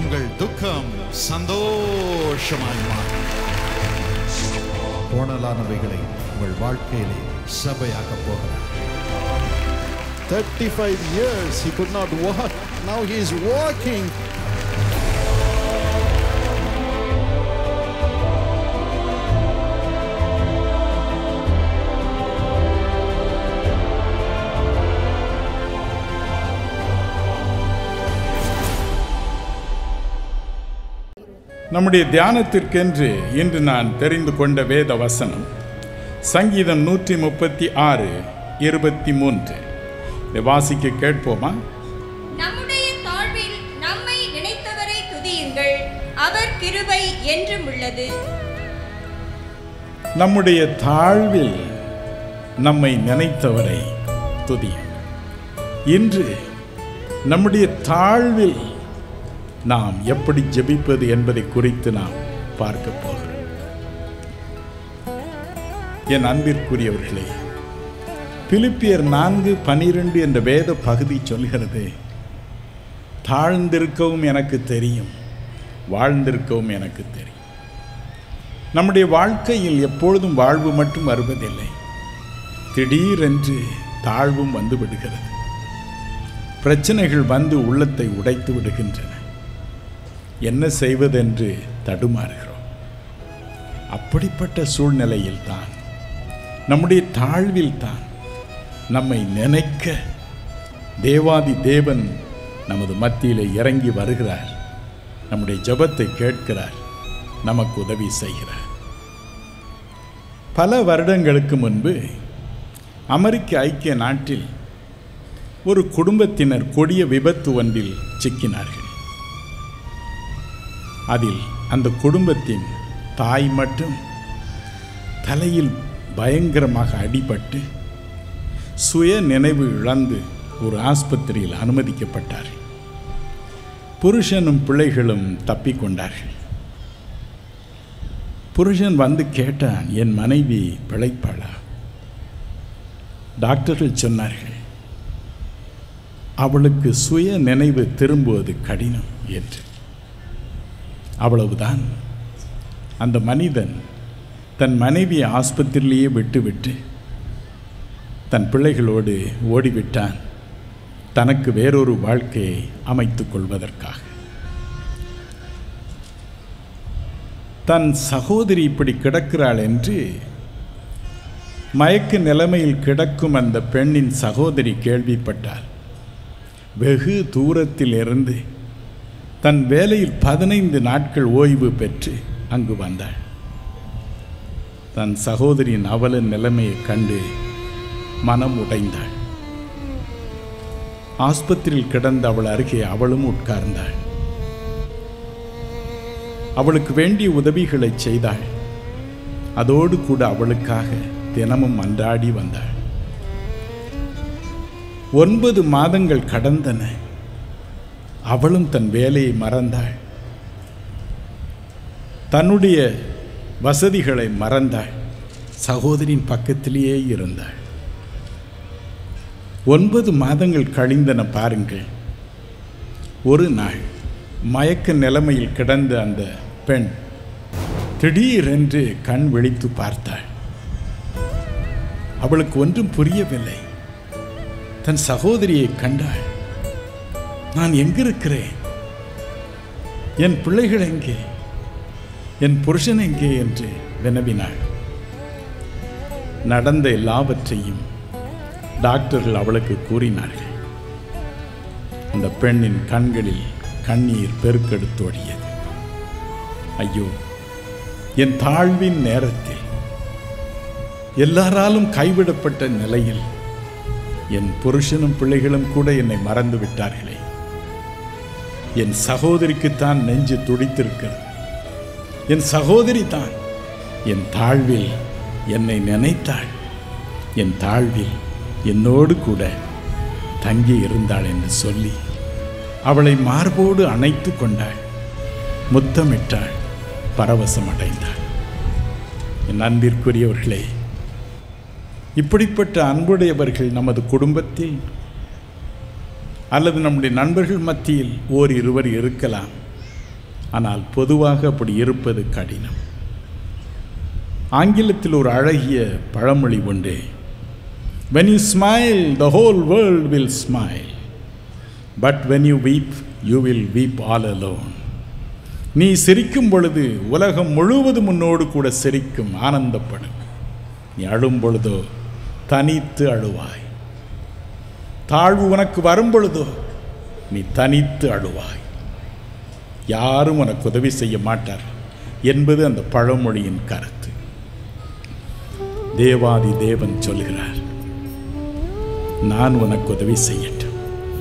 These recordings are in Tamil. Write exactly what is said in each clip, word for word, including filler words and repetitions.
உங்கள் துக்கம் சந்தோஷமாய் மாறும். கோணலானவைகளை உங்கள் வாழ்க்கையிலே சபையாக போகிறார். thirty-five years he could not walk. Now he is walking. நம்முடைய தியானத்திற்கென்று இன்று நான் தெரிந்து கொண்ட வேத வசனம் சங்கீதம் நூற்றி முப்பத்தி ஆறு இருபத்தி மூன்று. இதை வாசிக்க கேட்போமா? நம்முடைய தாழ்வில் நம்மை நினைத்தவரை துதியுங்கள், அவர் கிருபை என்றும் உள்ளது. நம்முடைய தாழ்வில் நம்மை நினைத்தவரை துதியுங்கள். இன்று நம்முடைய தாழ்வில் நாம் எப்படி ஜெபிப்பது என்பதை குறித்து நாம் பார்க்க போகிறோம். என் அன்பிற்குரியவர்களே, பிலிப்பியர் நான்கு பனிரெண்டு என்ற வேத பகுதி சொல்கிறது, தாழ்ந்திருக்கவும் எனக்கு தெரியும், வாழ்ந்திருக்கவும் எனக்கு தெரியும். நம்முடைய வாழ்க்கையில் எப்பொழுதும் வாழ்வு மட்டும் வருவதில்லை, திடீரென்று தாழ்வும் வந்து விடுகிறது. பிரச்சனைகள் வந்து உள்ளத்தை உடைத்து விடுகின்றன. என்ன செய்வதென்று தடுமாறுகிறோம். அப்படிப்பட்ட சூழ்நிலையில் தான், நம்முடைய தாழ்வில் தான் நம்மை நினைக்க தேவாதி தேவன் நமது மத்தியில் இறங்கி வருகிறார். நம்முடைய ஜெபத்தை கேட்கிறார், நமக்கு உதவி செய்கிறார். பல வருடங்களுக்கு முன்பு அமெரிக்க ஐக்கிய நாட்டில் ஒரு குடும்பத்தினர் கொடிய விபத்து ஒன்றில் சிக்கினார்கள். அதில் அந்த குடும்பத்தின் தாய் மட்டும் தலையில் பயங்கரமாக அடிபட்டு சுய நினைவு இழந்து ஒரு ஆஸ்பத்திரியில் அனுமதிக்கப்பட்டார்கள். புருஷனும் பிள்ளைகளும் தப்பிக்கொண்டார்கள். புருஷன் வந்து கேட்டான், என் மனைவி பிழைப்பாளா? டாக்டர்கள் சொன்னார்கள், அவளுக்கு சுய நினைவு திரும்புவது கடினம் என்று. அவ்வளவுதான். அந்த மனிதன் தன் மனைவியை ஆஸ்பத்திரியிலேயே விட்டுவிட்டு தன் பிள்ளைகளோடு ஓடிவிட்டான், தனக்கு வேறொரு வாழ்க்கையை அமைத்துக் கொள்வதற்காக. தன் சகோதரி இப்படி கிடக்கிறாள் என்று மயக்க நிலைமையில் கிடக்கும் அந்த பெண்ணின் சகோதரி கேள்விப்பட்டாள். வெகு தூரத்தில் இருந்து தன் வேலையில் பதினைந்து நாட்கள் ஓய்வு பெற்று அங்கு வந்தாள். தன் சகோதரியின் அவல நிலைமையை கண்டு மனம் உடைந்தாள். ஆஸ்பத்திரியில் கிடந்த அவள் அருகே அவளும் உட்கார்ந்தாள். அவளுக்கு வேண்டிய உதவிகளை செய்தாள். அதோடு கூட அவளுக்காக தினமும் அன்றாடி வந்தாள். ஒன்பது மாதங்கள் கடந்தன. அவளும் தன் வேலையை மறந்தாள், தன்னுடைய வசதிகளை மறந்தாள், சகோதரியின் பக்கத்திலேயே இருந்தாள். ஒன்பது மாதங்கள் கழிந்தன பாருங்கள். ஒரு நாள் மயக்க நிலைமையில் கிடந்த அந்த பெண் திடீரென்று கண் விழித்து பார்த்தாள். அவளுக்கு ஒன்றும் புரியவில்லை. தன் சகோதரியை கண்டாள். நான் எங்கிருக்கிறேன்? என் பிள்ளைகள் எங்கே? என் புருஷன் எங்கே என்று வினவினாள். நடந்த எல்லாவற்றையும் டாக்டர்கள் அவளுக்கு கூறினார்கள். அந்த பெண்ணின் கண்களில் கண்ணீர் பெருக்கெடுத்தோடியது. ஐயோ, என் தாழ்வின் நேரத்தில், எல்லாராலும் கைவிடப்பட்ட நிலையில் என் புருஷனும் பிள்ளைகளும் கூட என்னை மறந்து விட்டார்களே. என் சகோதரிக்குத்தான் நெஞ்சு துடித்திருக்கிறது. என் சகோதரி தான் என் தாழ்வில் என்னை நினைத்தாள், என் தாழ்வில் என்னோடு கூட தங்கி இருந்தாள் என்று சொல்லி அவளை மார்போடு அணைத்து கொண்டாள், முத்தமிட்டாள், பரவசமடைந்தாள். என் அன்பிற்குரியவர்களே, இப்படிப்பட்ட அன்புடையவர்கள் நமது குடும்பத்தில் அல்லது நம்முடைய நண்பர்கள் மத்தியில் ஓர் இருவர் இருக்கலாம். ஆனால் பொதுவாக அப்படி இருப்பது கடினம். ஆங்கிலத்தில் ஒரு அழகிய பழமொழி உண்டு. When you smile, the whole world will smile. But when you weep, you will weep all alone. நீ சிரிக்கும் பொழுது உலகம் முழுவதும் உன்னோடு கூட சிரிக்கும், ஆனந்தப்படும். நீ அழும் பொழுதோ தனித்து அழுவாய். தாழ்வு உனக்கு வரும் பொழுதோ நீ தனித்து அழுவாய். யாரும் உனக்கு உதவி செய்ய மாட்டார் என்பது அந்த பழமொழியின் கருத்து. தேவாதி தேவன் சொல்கிறார், நான் உனக்கு உதவி செய்யட்டும்.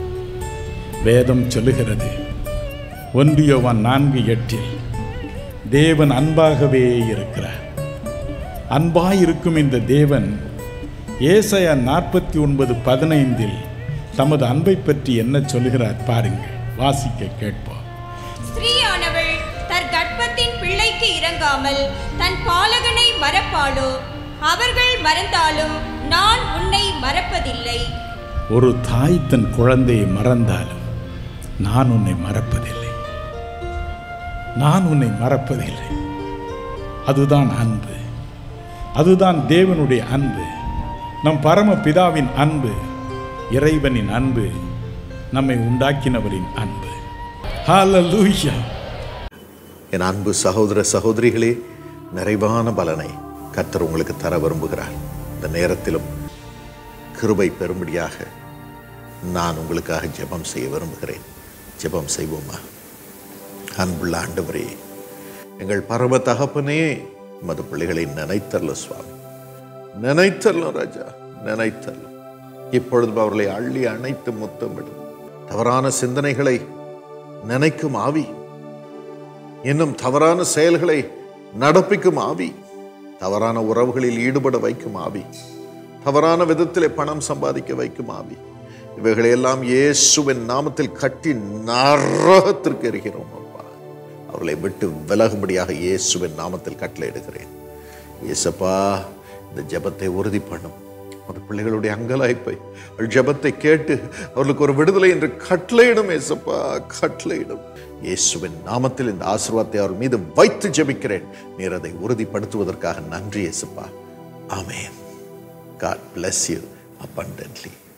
வேதம் சொல்லுகிறது ஒன்று யோவான் நான்கு எட்டில் தேவன் அன்பாகவே இருக்கிறார். அன்பாயிருக்கும் இந்த தேவன் ஏசாயா நாற்பத்தி ஒன்பது பதினைந்தில் தமது அன்பை பற்றி என்ன சொல்கிறார் பாருங்கள், வாசிக்க கேட்போம். ஸ்திரீயானவள் தன் கர்ப்பத்தின் பிள்ளைக்கு இறங்காமல் தன் பாலகனை மறப்பாளோ? அவர்கள் மறந்தாலும் நான் உன்னை மறப்பதில்லை. ஒரு தாய் தன் குழந்தையை மறந்தாலும் நான் உன்னை மறப்பதில்லை. நான் உன்னை மறப்பதில்லை. அதுதான் அன்பு. அதுதான் தேவனுடைய அன்பு. நம் பரம பிதாவின் அன்பு, இறைவனின் அன்பு, நம்மை உண்டாக்கினவரின் அன்பு. ஹல்லேலூயா. என் அன்பு சகோதர சகோதரிகளே, நிறைவான பலனை கர்த்தர் உங்களுக்கு தர விரும்புகிறார். இந்த நேரத்திலும் கிருபை பெறும்படியாக நான் உங்களுக்காக ஜெபம் செய்ய விரும்புகிறேன். ஜெபம் செய்வோமா? அன்புள்ள ஆண்டவரே, எங்கள் பரம தகப்பனே, மது பிள்ளைகளை நினைத்தரல சுவாமி, நினைத்தரலாம் ராஜா, நினைத்தரலாம். இப்பொழுது அவர்களை அள்ளி அணைத்து முத்தமிடும். தவறான சிந்தனைகளை நினைக்கும் ஆவி, இன்னும் தவறான செயல்களை நடப்பிக்கும் ஆவி, தவறான உறவுகளில் ஈடுபட வைக்கும் ஆவி, தவறான விதத்திலே பணம் சம்பாதிக்க வைக்கும் ஆவி, இவைகளையெல்லாம் இயேசுவின் நாமத்தில் கட்டி நரகத்திற்கு எறிகிறோம். அப்பா, அவர்களை விட்டு விலகும்படியாக இயேசுவின் நாமத்தில் கட்டளையிடுகிறேன். இயேசப்பா, இந்த ஜெபத்தை உறுதி பண்ணும். அந்த பிள்ளைகளுடைய அங்கலாய்ப்பை, ஜெபத்தை கேட்டு அவர்களுக்கு ஒரு விடுதலை என்று கட்டளையிடும். இயேசப்பா, கட்டளையிடும். இயேசுவின் நாமத்தில் இந்த ஆசீர்வாதத்தை அவர் மீது வைத்து ஜெபிக்கிறேன். நீர் அதை உறுதிப்படுத்துவதற்காக நன்றி இயேசப்பா. ஆமென். God bless you abundantly.